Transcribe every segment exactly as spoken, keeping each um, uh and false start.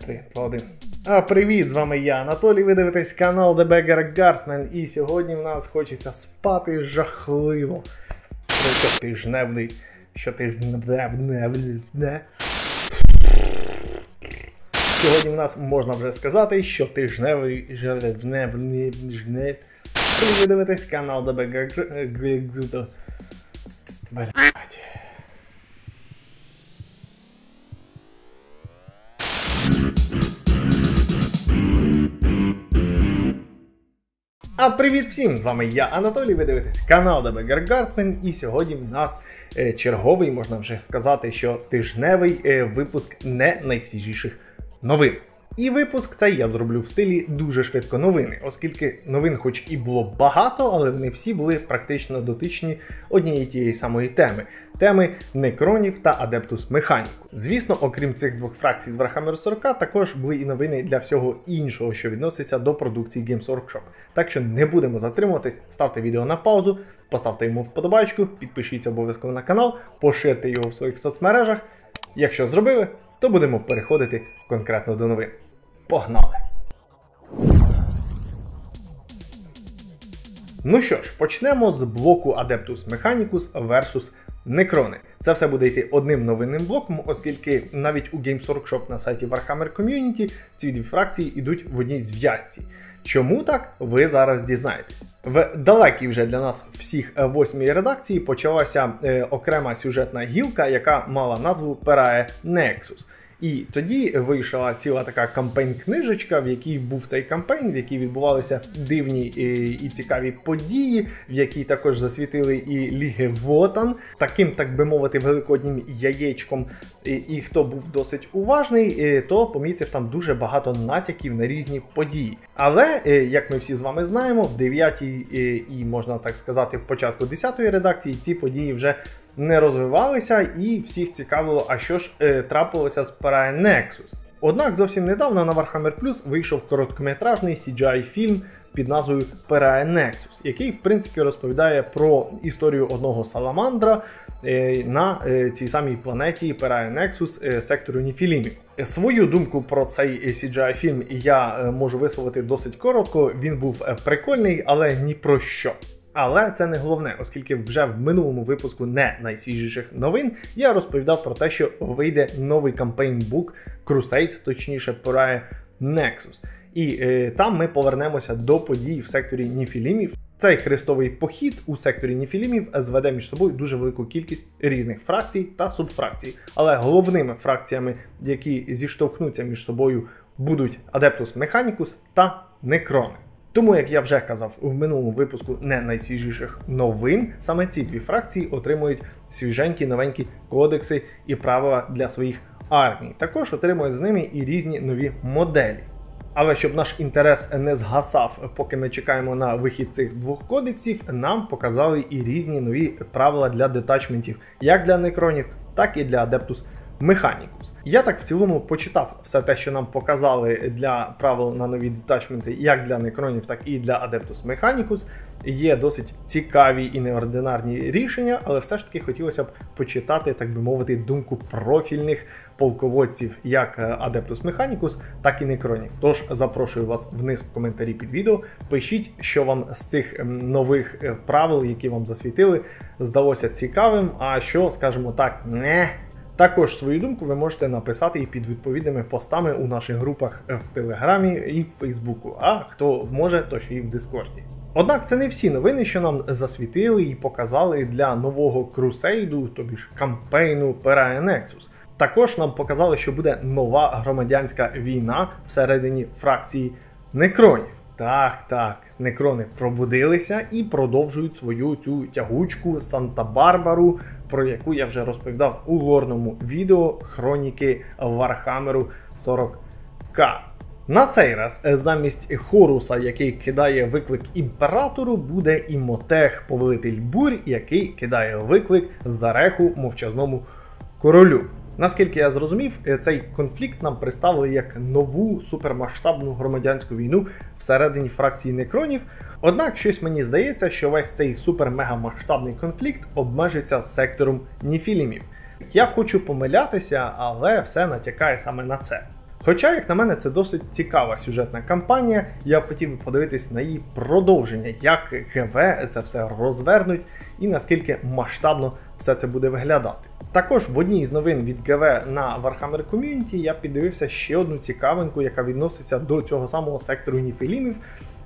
три, два, один. А привіт, з вами я, Анатолій, ви дивитесь канал The Beggar Guardsman, і сьогодні в нас хочеться спати жахливо. Щотижневний, щотижневний, не. Сьогодні в нас можна вже сказати, щотижневий, жовтневний, жне. Ви дивитесь канал The Beggar Guardsman. Блять. А привіт всім! З вами я, Анатолій, ви дивитесь канал The Beggar Guardsman, і сьогодні в нас е, черговий, можна вже сказати, що тижневий е, випуск не найсвіжіших новин. І випуск цей я зроблю в стилі дуже швидко новини, оскільки новин хоч і було багато, але вони всі були практично дотичні однієї тієї самої теми. Теми Некронів та Адептус Механіку. Звісно, окрім цих двох фракцій з Warhammer сорок, також були і новини для всього іншого, що відноситься до продукції Games Workshop. Так що не будемо затримуватись, ставте відео на паузу, поставте йому вподобайку, підпишіться обов'язково на канал, поширте його в своїх соцмережах. Якщо зробили, то будемо переходити конкретно до новин. Погнали! Ну що ж, почнемо з блоку Adeptus Mechanicus versus Некрони. Це все буде йти одним новинним блоком, оскільки навіть у Games Workshop на сайті Warhammer Community ці дві фракції йдуть в одній зв'язці. Чому так, ви зараз дізнаєтесь. В далекій вже для нас всіх восьмій редакції почалася е, окрема сюжетна гілка, яка мала назву Perae Nexus. І тоді вийшла ціла така кампейн-книжечка, в якій був цей кампейн, в якій відбувалися дивні і, і цікаві події, в якій також засвітили і Ліги Вотан, таким, так би мовити, великоднім яєчком. І, і хто був досить уважний, то помітив там дуже багато натяків на різні події. Але, як ми всі з вами знаємо, в дев'ятій і, можна так сказати, в початку десятої редакції ці події вже не розвивалися, і всіх цікавило, а що ж е, трапилося з Perae Nexus. Однак зовсім недавно на Warhammer Plus вийшов короткометражний сі джі ай-фільм під назвою Perae Nexus, який, в принципі, розповідає про історію одного саламандра е, на е, цій самій планеті Perae Nexus е, сектору Нефілімів. Свою думку про цей сі джі ай-фільм я е, можу висловити досить коротко. Він був прикольний, але ні про що. Але це не головне, оскільки вже в минулому випуску не найсвіжіших новин я розповідав про те, що вийде новий кампейн-бук Crusade, точніше Perae Nexus. І е, там ми повернемося до подій в секторі Нефілімів. Цей хрестовий похід у секторі Нефілімів зведе між собою дуже велику кількість різних фракцій та субфракцій. Але головними фракціями, які зіштовхнуться між собою, будуть Adeptus Mechanicus та Некрони. Тому, як я вже казав в минулому випуску не найсвіжіших новин, саме ці дві фракції отримують свіженькі новенькі кодекси і правила для своїх армій. Також отримують з ними і різні нові моделі. Але щоб наш інтерес не згасав, поки ми чекаємо на вихід цих двох кодексів, нам показали і різні нові правила для детачментів, як для Некронів, так і для Adeptus Mechanicus. Я так в цілому почитав все те, що нам показали для правил на нові детачменти, як для Некронів, так і для Adeptus Mechanicus. Є досить цікаві і неординарні рішення, але все ж таки хотілося б почитати, так би мовити, думку профільних полководців, як Adeptus Mechanicus, так і Некронів. Тож запрошую вас вниз в коментарі під відео, пишіть, що вам з цих нових правил, які вам засвітили, здалося цікавим, а що, скажімо так, не. Також свою думку ви можете написати і під відповідними постами у наших групах в Телеграмі і в Фейсбуку, а хто може, то ще і в Дискорді. Однак це не всі новини, що нам засвітили і показали для нового крусейду, тобі ж кампейну Perae Nexus. Також нам показали, що буде нова громадянська війна всередині фракції Некронів. Так, так, Некрони пробудилися і продовжують свою цю тягучку Санта-Барбару, про яку я вже розповідав у лорному відео Хроніки Вархаммеру сорок ка. На цей раз замість Хоруса, який кидає виклик імператору, буде Імотех, повелитель бурь, який кидає виклик Зареху, мовчазному королю. Наскільки я зрозумів, цей конфлікт нам представили як нову супермасштабну громадянську війну всередині фракції Некронів. Однак щось мені здається, що весь цей супер-мега-масштабний конфлікт обмежиться сектором Нефілімів. Я хочу помилятися, але все натякає саме на це. Хоча, як на мене, це досить цікава сюжетна кампанія, я б хотів подивитись на її продовження, як ГВ це все розвернуть і наскільки масштабно все це буде виглядати. Також в одній з новин від ГВ на Warhammer Community я піддивився ще одну цікавинку, яка відноситься до цього самого сектору Нефілімів,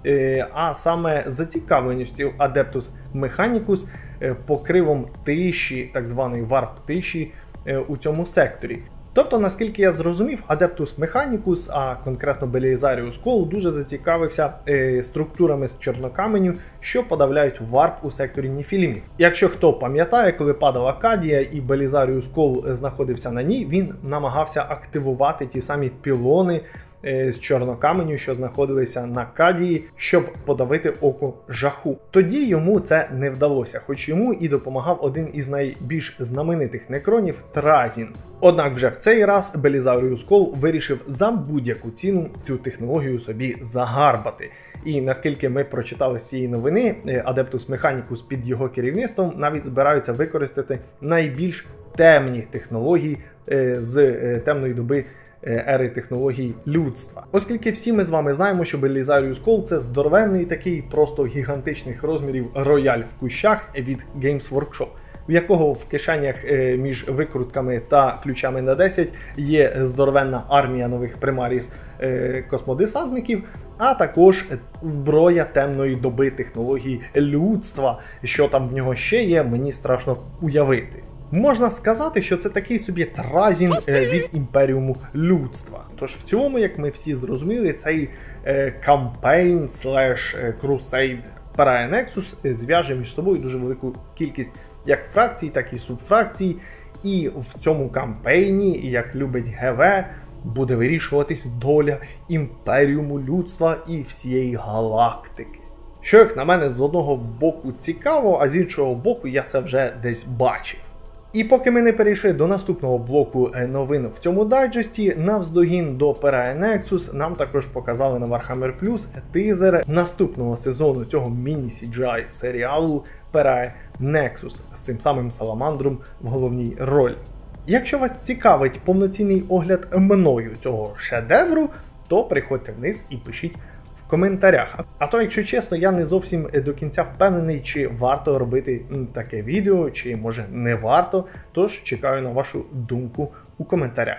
а саме зацікавленістю Adeptus Mechanicus покривом тиші, так званої варп тиші у цьому секторі. Тобто, наскільки я зрозумів, Adeptus Mechanicus, а конкретно Belisarius Cawl, дуже зацікавився е, структурами з чорнокаменю, що подавляють варп у секторі Нефілімів. Якщо хто пам'ятає, коли падала Кадія і Belisarius Cawl знаходився на ній, він намагався активувати ті самі пілони е, з чорнокаменю, що знаходилися на Кадії, щоб подавити око жаху. Тоді йому це не вдалося, хоч йому і допомагав один із найбільш знаменитих некронів – Тразін. Однак вже в цей раз Belisarius Cawl вирішив за будь-яку ціну цю технологію собі загарбати. І наскільки ми прочитали з цієї новини, Adeptus Mechanicus під його керівництвом навіть збираються використати найбільш темні технології з темної доби ери технологій людства. Оскільки всі ми з вами знаємо, що Belisarius Cawl – це здоровенний такий просто гігантичних розмірів рояль в кущах від Games Workshop, в якого в кишенях між викрутками та ключами на десять є здоровенна армія нових примаріс космодесантників, а також зброя темної доби технологій людства. Що там в нього ще є, мені страшно уявити. Можна сказати, що це такий собі Тразін від імперіуму людства. Тож в цілому, як ми всі зрозуміли, цей кампейн слеш крусейд Pariah Nexus зв'яже між собою дуже велику кількість як фракцій, так і субфракцій. І в цьому кампейні, як любить ГВ, буде вирішуватись доля імперіуму людства і всієї галактики. Що, як на мене, з одного боку цікаво, а з іншого боку я це вже десь бачив. І поки ми не перейшли до наступного блоку новин в цьому дайджесті, навздогін до Pariah Nexus нам також показали на Warhammer Plus тизер наступного сезону цього міні-сі джі ай серіалу Pariah Nexus з цим самим Саламандром в головній ролі. Якщо вас цікавить повноцінний огляд мною цього шедевру, то приходьте вниз і пишіть в коментарях. А то, якщо чесно, я не зовсім до кінця впевнений, чи варто робити таке відео, чи може не варто, тож чекаю на вашу думку у коментарях.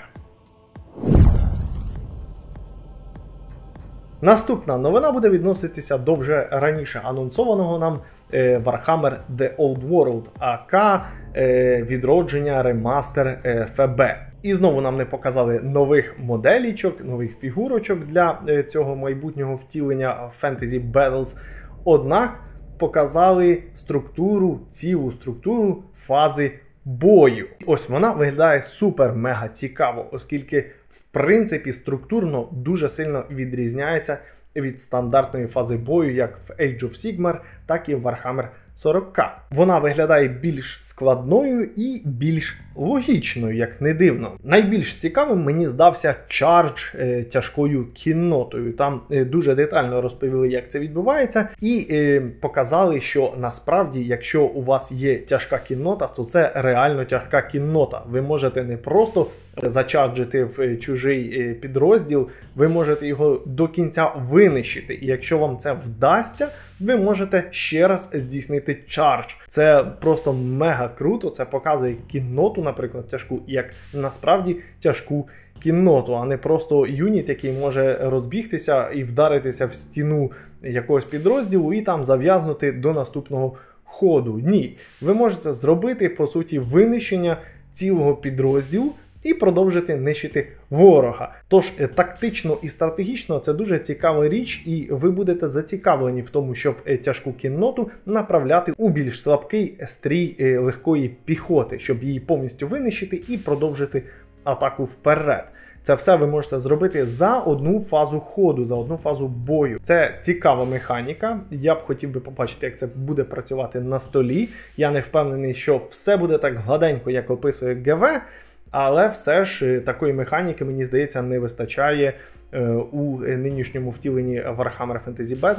Наступна новина буде відноситися до вже раніше анонсованого нам Warhammer The Old World, АК відродження ремастер еф бе. І знову нам не показали нових моделічок, нових фігурочок для цього майбутнього втілення Fantasy Battles, однак показали структуру, цілу структуру фази бою. Ось вона виглядає супер-мега цікаво, оскільки в принципі структурно дуже сильно відрізняється від стандартної фази бою як в Age of Sigmar, так і в Warhammer сорок кей. Вона виглядає більш складною і більш логічною, як не дивно. Найбільш цікавим мені здався чардж е, тяжкою кіннотою. Там е, дуже детально розповіли, як це відбувається, і е, показали, що насправді, якщо у вас є тяжка кіннота, то це реально тяжка кіннота. Ви можете не просто зачарджити в чужий підрозділ, ви можете його до кінця винищити. І якщо вам це вдасться, ви можете ще раз здійснити чардж. Це просто мега круто, це показує кінноту, наприклад, тяжку, як насправді тяжку кінноту, а не просто юніт, який може розбігтися і вдаритися в стіну якогось підрозділу і там зав'язнути до наступного ходу. Ні, ви можете зробити, по суті, винищення цілого підрозділу і продовжити нищити ворога. Тож тактично і стратегічно це дуже цікава річ, і ви будете зацікавлені в тому, щоб тяжку кінноту направляти у більш слабкий стрій легкої піхоти, щоб її повністю винищити і продовжити атаку вперед. Це все ви можете зробити за одну фазу ходу, за одну фазу бою. Це цікава механіка. Я б хотів би побачити, як це буде працювати на столі. Я не впевнений, що все буде так гладенько, як описує ГВ, але все ж такої механіки, мені здається, не вистачає е, у нинішньому втіленні Warhammer Fantasy Battles,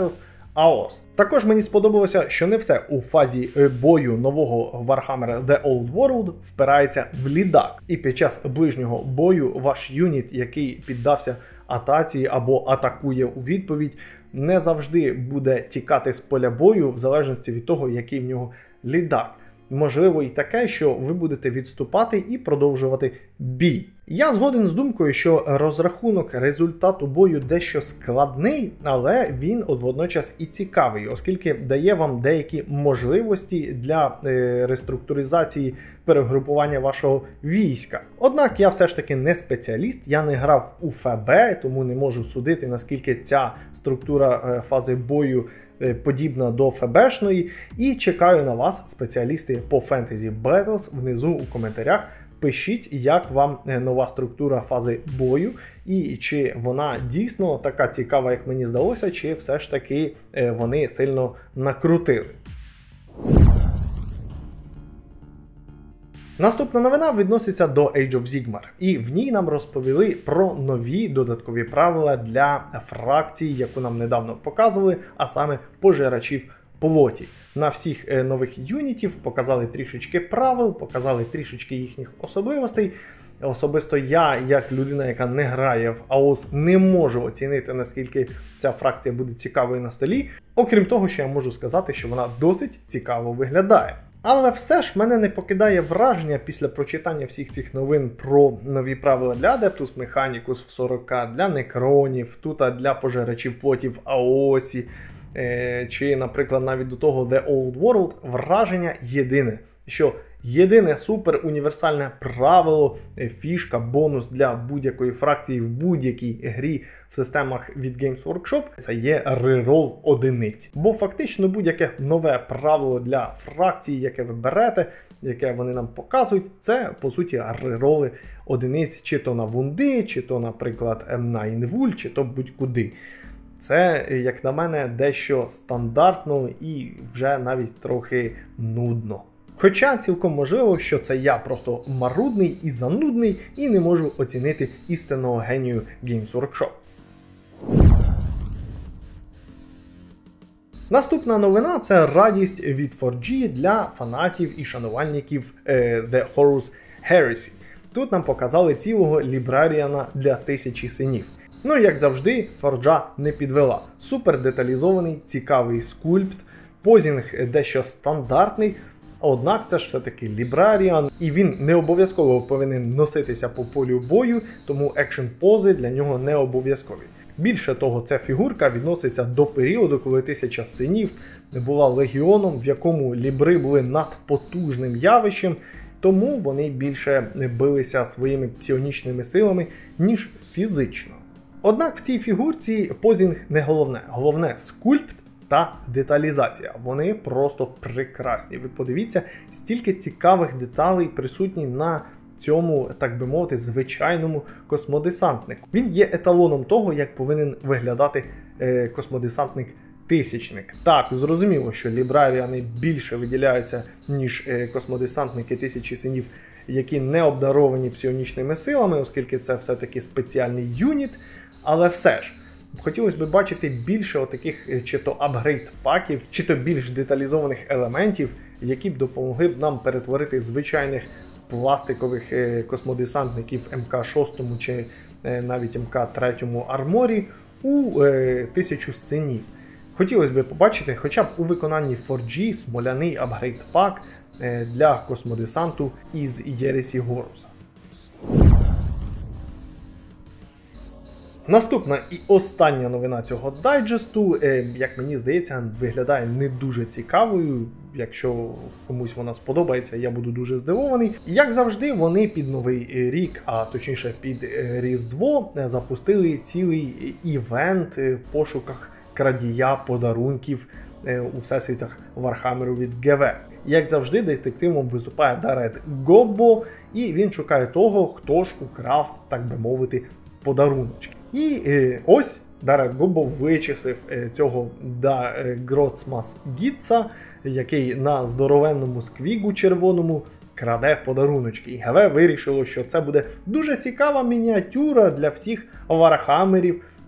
АОС. Також мені сподобалося, що не все у фазі бою нового Warhammer The Old World впирається в лідак. І під час ближнього бою ваш юніт, який піддався атаці або атакує у відповідь, не завжди буде тікати з поля бою в залежності від того, який в нього лідак. Можливо і таке, що ви будете відступати і продовжувати бій. Я згоден з думкою, що розрахунок результату бою дещо складний, але він водночас і цікавий, оскільки дає вам деякі можливості для е, реструктуризації перегрупування вашого війська. Однак я все ж таки не спеціаліст, я не грав у ФБ, тому не можу судити, наскільки ця структура е, фази бою подібна до ФБшної, і чекаю на вас, спеціалісти по Fantasy Battles, внизу у коментарях. Пишіть, як вам нова структура фази бою, і чи вона дійсно така цікава, як мені здалося, чи все ж таки вони сильно накрутили. Наступна новина відноситься до Age of Sigmar, і в ній нам розповіли про нові додаткові правила для фракції, яку нам недавно показували, а саме пожирачів плоті. На всіх нових юнітів показали трішечки правил, показали трішечки їхніх особливостей. Особисто я, як людина, яка не грає в АОС, не можу оцінити, наскільки ця фракція буде цікавою на столі. Окрім того, що я можу сказати, що вона досить цікаво виглядає. Але все ж мене не покидає враження після прочитання всіх цих новин про нові правила для Adeptus Mechanicus в сорок, для некронів, тут для пожирачів плоті в АОСі, е, чи, наприклад, навіть до того The Old World, враження єдине, що єдине супер універсальне правило, фішка, бонус для будь-якої фракції в будь-якій грі в системах від Games Workshop – це є рерол одиниць. Бо фактично будь-яке нове правило для фракції, яке ви берете, яке вони нам показують, це по суті рероли одиниць, чи то на вунди, чи то, наприклад, на інвуль, чи то будь-куди. Це, як на мене, дещо стандартно і вже навіть трохи нудно. Хоча цілком можливо, що це я просто марудний і занудний і не можу оцінити істинного генію Games Workshop. Наступна новина – це радість від фор джі для фанатів і шанувальників е, The Horus Heresy. Тут нам показали цілого лібраріана для тисячі синів. Ну і як завжди, форджа не підвела. Супер деталізований, цікавий скульпт, позінг дещо стандартний. Однак це ж все-таки лібраріан, і він не обов'язково повинен носитися по полю бою, тому екшн-пози для нього не обов'язкові. Більше того, ця фігурка відноситься до періоду, коли тисяча синів була легіоном, в якому лібри були надпотужним явищем, тому вони більше билися своїми псіонічними силами, ніж фізично. Однак в цій фігурці позінг не головне. Головне скульпт та деталізація. Вони просто прекрасні. Ви подивіться, стільки цікавих деталей присутні на цьому, так би мовити, звичайному космодесантнику. Він є еталоном того, як повинен виглядати е, космодесантник-тисячник. Так, зрозуміло, що лібраріани більше виділяються, ніж е, космодесантники тисячі синів, які не обдаровані псіонічними силами, оскільки це все-таки спеціальний юніт, але все ж, хотілося б бачити більше отаких чи то апгрейд-паків, чи то більш деталізованих елементів, які б допомогли б нам перетворити звичайних пластикових космодесантників ем ка шість чи навіть ем ка три арморі у е, тисячу синів. Хотілося б побачити хоча б у виконанні фор джі смоляний апгрейд-пак е, для космодесанту із Єресі Горуса. Наступна і остання новина цього дайджесту, як мені здається, виглядає не дуже цікавою. Якщо комусь вона сподобається, я буду дуже здивований. Як завжди, вони під Новий рік, а точніше під Різдво, запустили цілий івент в пошуках крадія подарунків у всесвітах Вархаммеру від ге ве. Як завжди, детективом виступає Дарет Гоббо, і він шукає того, хто ж украв, так би мовити, подаруночки. І е, ось Дарет Гоббо вичислив е, цього Да Гроцмас Гітса, який на здоровенному сквігу червоному краде подаруночки. І ге ве вирішило, що це буде дуже цікава мініатюра для всіх вархамерів,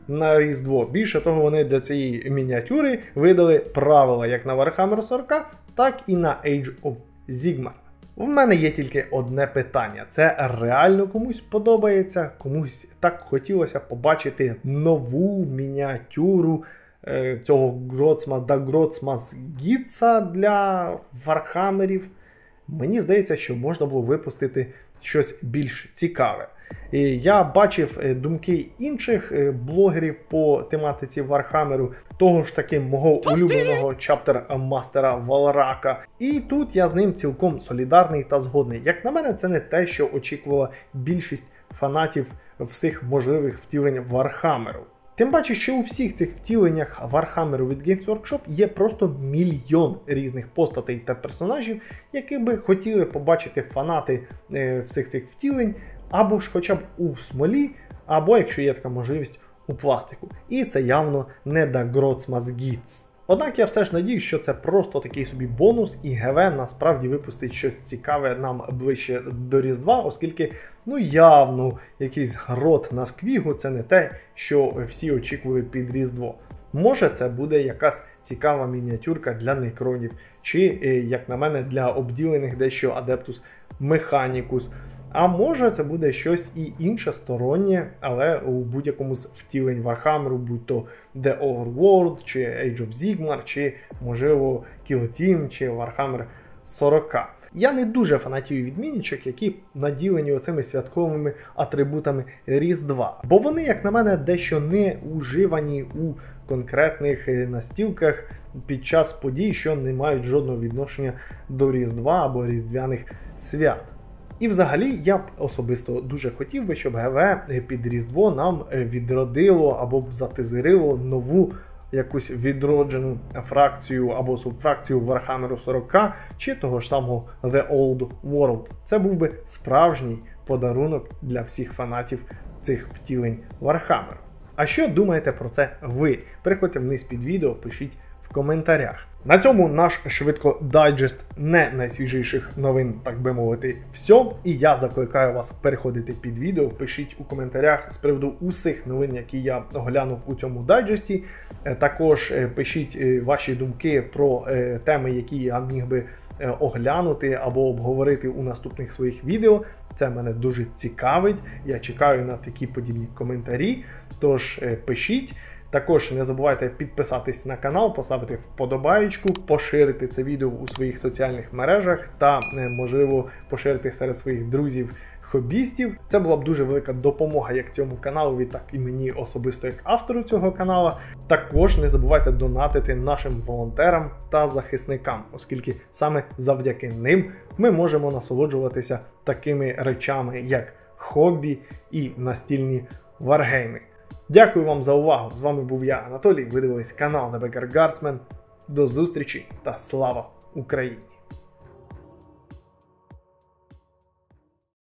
на Різдво. Більше того, вони для цієї мініатюри видали правила як на Warhammer сорок, так і на Age of Sigmar. В мене є тільки одне питання. Це реально комусь подобається? Комусь так хотілося побачити нову мініатюру е, цього Гроцма да Гроцмас Гітса для вархамерів? Мені здається, що можна було випустити щось більш цікаве. І я бачив думки інших блогерів по тематиці Вархамеру, того ж таки мого улюбленого чаптер-мастера Валрака. І тут я з ним цілком солідарний та згодний. Як на мене, це не те, що очікувала більшість фанатів всіх можливих втілень Вархамеру. Тим паче, що у всіх цих втіленнях Вархамеру від Games Workshop є просто мільйон різних постатей та персонажів, які би хотіли побачити фанати е, всіх цих втілень, або ж хоча б у смолі, або, якщо є така можливість, у пластику. І це явно не да Гроцмас Гітс. Однак я все ж надіюсь, що це просто такий собі бонус, і ГВ насправді випустить щось цікаве нам ближче до Різдва, оскільки, ну явно, якийсь грот на сквігу – це не те, що всі очікували під Різдво. Може це буде якась цікава мініатюрка для некронів, чи, як на мене, для обділених дещо Adeptus Mechanicus. А може це буде щось і інше стороннє, але у будь-якому з втілень Вархамеру, будь то The Overworld, чи Age of Sigmar, чи, можливо, Kill Team, чи Warhammer сорок. Я не дуже фанатію відмінничок, які наділені оцими святковими атрибутами Різдва. Бо вони, як на мене, дещо не уживані у конкретних настілках під час подій, що не мають жодного відношення до Різдва або Різдвяних свят. І взагалі я б особисто дуже хотів би, щоб ГВ під Різдво нам відродило або затизерило нову якусь відроджену фракцію або субфракцію Warhammer сорок чи того ж самого The Old World. Це був би справжній подарунок для всіх фанатів цих втілень Warhammer. А що думаєте про це ви? Переходьте вниз під відео, пишіть в коментарях. На цьому наш швидко дайджест не найсвіжіших новин, так би мовити, все. І я закликаю вас переходити під відео, пишіть у коментарях з приводу усіх новин, які я оглянув у цьому дайджесті. Також пишіть ваші думки про теми, які я міг би оглянути або обговорити у наступних своїх відео. Це мене дуже цікавить. Я чекаю на такі подібні коментарі. Тож пишіть. Також не забувайте підписатись на канал, поставити вподобаєчку, поширити це відео у своїх соціальних мережах та, можливо, поширити серед своїх друзів-хобістів. Це була б дуже велика допомога як цьому каналу, так і мені особисто як автору цього каналу. Також не забувайте донатити нашим волонтерам та захисникам, оскільки саме завдяки ним ми можемо насолоджуватися такими речами, як хобі і настільні варгейми. Дякую вам за увагу. З вами був я, Анатолій. Ви дивились канал Небегар Guardsman. До зустрічі та слава Україні!